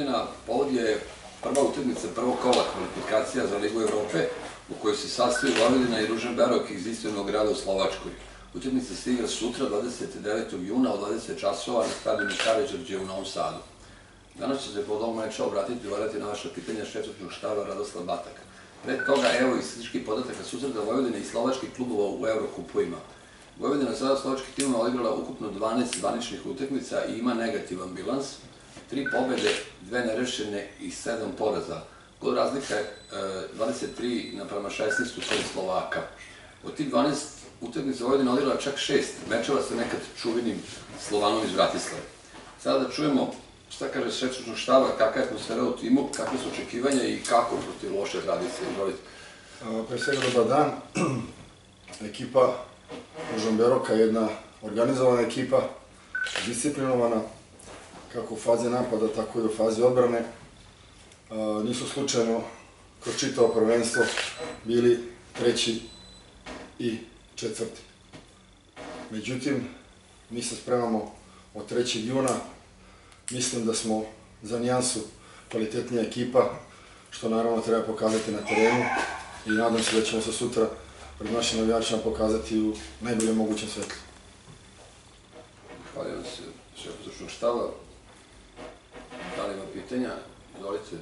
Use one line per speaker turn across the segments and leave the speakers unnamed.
Vojvodina povod je prva utakmica prvog kola kvalifikacija za Ligu Evrope, u kojoj se sastoji Vojvodina i Ružomberok iz istočnog grada u Slovačkoj. Utakmica se igra sutra, 29. juna, od 20 časova na stadionu Karađorđe u Novom Sadu. Danas će se po ovom meča obratiti i odgovarati na vaša pitanja šefovskog štaba Radoslav Batak. Pre toga, evo i statističkih podataka susreta Vojvodine i slovačkih klubova u Evrokupovima. Vojvodina sada slovačkih timova odigrala ukupno 12 zvaničnih utakmica i ima negativan bilans, 3 pobede, 2 nerešene i 7 poraza. Gol razlika je 23:16 u svojih Slovaka. Od tih 12 utakmica Vojvodina odigrala čak 6 mečeva sa nekad čuvenim Slovanom iz Bratislave. Sada da čujemo šta kaže šefovskog štaba, kakva je atmosfera u timu, kakve su očekivanja i kako protiv loše tradicije. Izvolite.
Pre svega dobar dan. Ekipa Ružomberoka je jedna organizovana ekipa, disciplinovana, kako u fazi napada, tako i u fazi odbrane. Nisu slučajno kroz čitavo prvenstvo bili 3. i 4. Međutim, mi se spremamo od 3. juna. Mislim da smo za nijansu kvalitetnija ekipa, što naravno treba pokazati na terenu i nadam se da ćemo se sutra pred našim navijačima pokazati u najboljem mogućem svetlu.
Hvala se šefovskog štaba. Da li ima pitanja? Izvolite.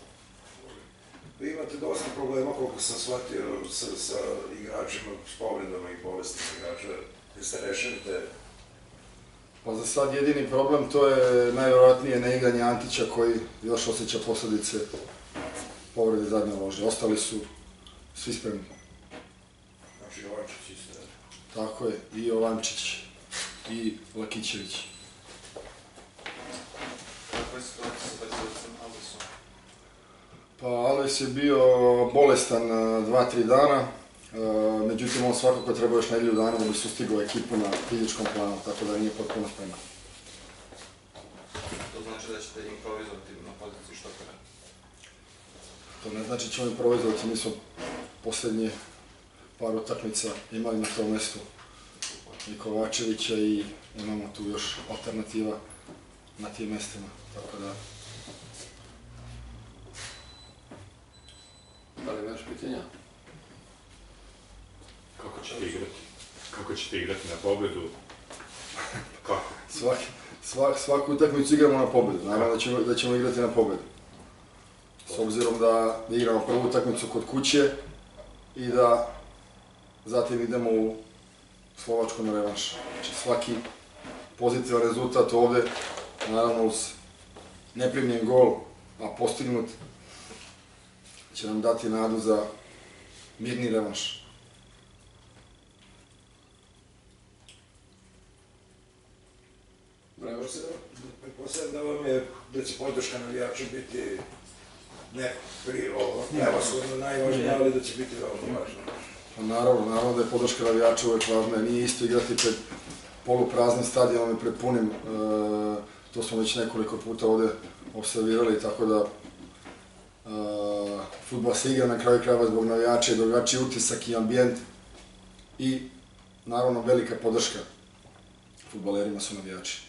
Vi imate dosta problema, koliko sam shvatio, sa igračima, s povredama i bolestima igrača. Jeste rešili te?
Pa za sad jedini problem to je najvjerojatnije neigranje Antića koji još osjeća posledice povrede zadnje lože. Ostali su svi spremni.
Znači Jovančić isto.
Tako je, i Jovančić, i Lakićević.
Kakva je situacija sa vezovicom Alvesom?
Pa Alves je bio bolestan 2-3 dana, međutim on svakako treba još nedelju dana da bi sustigao ekipu na fizičkom planu, tako da nije potpuno spreman.
To znači da ćete improvizovati na poziciji štopera?
To ne znači ćemo improvizovati, mi smo posljednje par utakmica imali na tom mestu i Kovačevića i imamo tu još alternativa na tim mestima, tako da...
Da li imaš pitanja?
Kako ćete igrati na pobedu? Kako?
Svaku utakmicu igramo na pobedu, naravno da ćemo igrati na pobedu. S obzirom da igramo prvu utakmicu kod kuće i da zatim idemo u Slovačku na revanš. Znači svaki pozitivan rezultat ovde, naravno uz neprimljen gol, a postignut, će nam dati nadu za mirni revanš.
Pretpostavljam da vam je, da će podrška navijača biti ne prevashodno najvažnija, ali da će biti veoma važna.
Pa naravno da je podrška navijača uvek važna, nije isto igrati pred polupraznim stadionom i pred punim, to smo već nekoliko puta ovde observirali, tako da fudbal se igra na kraju krajeva zbog navijača i drugačiji utisak i ambijent i naravno velika podrška fudbalerima su navijači.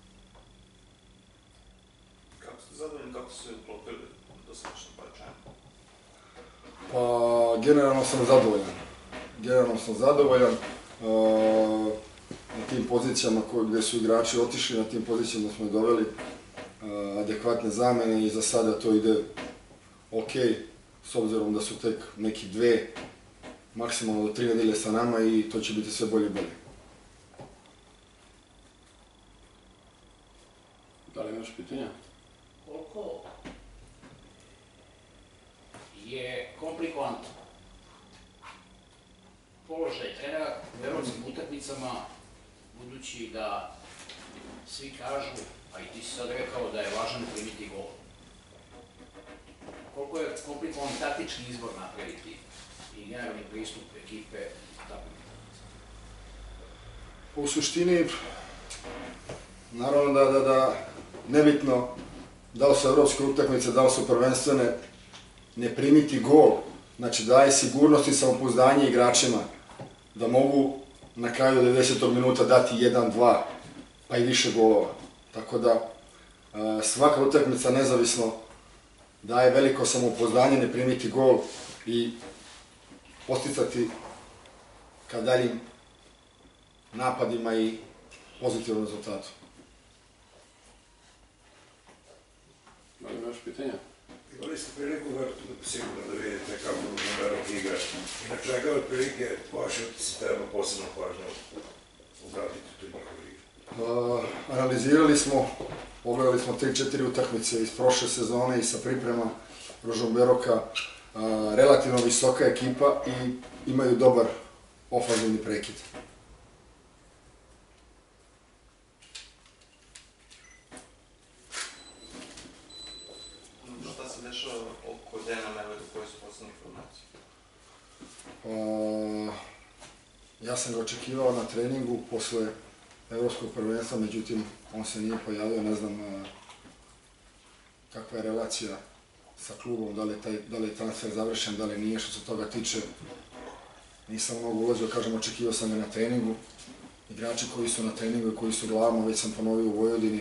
Kako ste zadovoljni, kako su se uklopili do sličnog pojačanja?
Pa, generalno sam zadovoljan. Na tim pozicijama gde su igrači otišli, na tim pozicijama smo doveli adekvatne zamene i za sada to ide ok, s obzirom da su tek neki 2, maksimalno do 3 nedelje sa nama i to će biti sve bolje i bolje.
Da li imaš pitanja?
Koliko je komplikovan položaj trenera u evropskim utakmicama, budući da svi kažu, a i ti si sad rekao da je važan primiti gol. Koliko je komplikovan taktički izbor napraviti i generalni pristup ekipe takvim utakmicama?
U suštini, naravno da nebitno da li su evropske utakmice, da li su prvenstvene, ne primiti gol, znači daje sigurnost i samopouzdanje igračima da mogu na kraju 90. minuta dati 1, 2, pa i više golova. Tako da Svaka utakmica nezavisno daje veliko samopouzdanje, ne primiti gol i posticati ka daljim napadima i pozitivnom rezultatu.
Imamo još pitanja?
Imali ste priliku sigurno da vidite kako Ružan Berok igra i na čega otprilike vaši utisci treba posebno pažnju obratiti u toj njihovoj igri?
Analizirali smo, pogledali smo 3-4 utakmice iz prošle sezone i sa priprema Ružan Beroka, relativno visoka ekipa i imaju dobar ofanzivni prekid.
Šta se dešava oko Dejana Medveda, koje su poslednje informacije?
Ja sam ga očekivao na treningu posle evropskog prvenstva, međutim, on se nije pojavio, ne znam kakva je relacija sa klubom, da li je transfer završen, da li nije, što se toga tiče. Nisam mnogo ulazio, kažem, očekivao sam ga na treningu. Igrači koji su na treningu i koji su glavama, već sam ponovio u Vojvodini.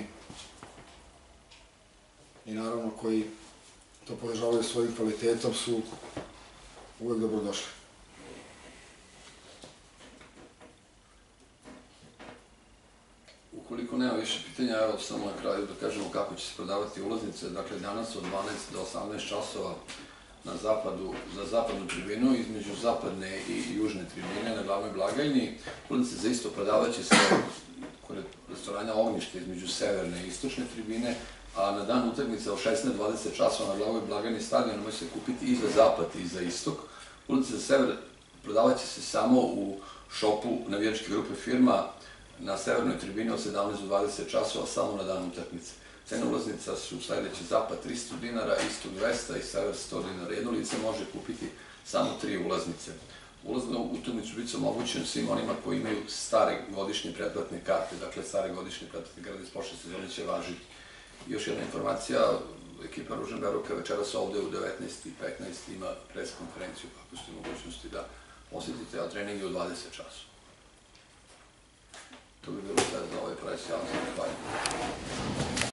I naravno, koji to podržavaju svojim kvalitetom, su uvek dobrodošli.
Ukoliko nema više pitanja, evo samo na kraju da kažemo kako će se prodavati ulaznice. Dakle, danas od 12 do 18 časova za zapadnu tribinu, između zapadne i južne tribine na glavnoj blagajni. Ulaznice za isto prodavaće se kod restoranja Ognjište između severne i istočne tribine, a na dan utakmice od 16-20 časova na glavnoj blagajni stadiona može se kupiti i za zapad i za istok. Ulaznice za sever prodavaće se samo u šopu navijačke grupe firma na severnoj tribini od 17 do 20 časova, samo na dan utakmice. Cena ulaznica su sledeće: zapad 300 dinara, istok 200 i sever 100 dinara. Jedno lice može kupiti samo 3 ulaznice. Ulaz na utakmicu biće omogućen svim onima koji imaju stare godišnje pretplatne karte, dakle stare godišnje pretplatne karte iz prošle sezone će važiti. Još jedna informacija, ekipa Ružan Beroka večeras ovde u 19:15 ima pres konferenciju, kako ste mogućnosti da posjetite, a trening je u 20 časova. To bi bilo sve za ovaj pres, ja vam se zahvaljujem.